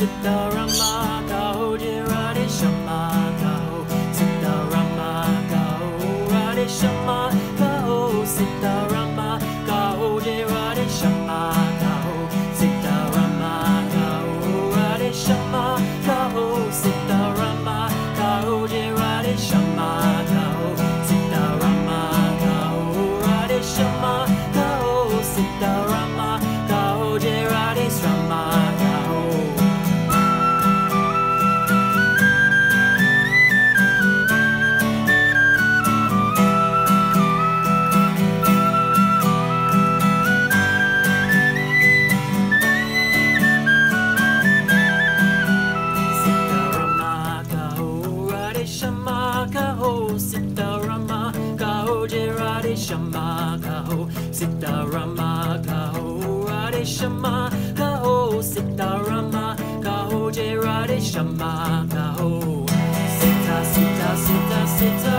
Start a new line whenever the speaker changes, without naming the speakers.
Sita Rama Kaho, Radhe Shama Kaho, Sita Rama Kaho, Radhe Shama Kaho, Sita Rama Kaho, Radhe Shama Kaho, Sita Rama Kaho, Radhe Shama Kaho, Sita Rama Kaho, Radhe Shama Kaho, Sita Rama Kaho, Radhe Shama Kaho, Sita Rama Kaho, Radhe Shama Kaho. Sita Rama Kaho, Radhe Shama Kaho, Sita Rama Kaho, Radhe Shama Kaho, Sita Rama Kaho, Radhe Shama Kaho. Sita, Sita, Sita, Sita.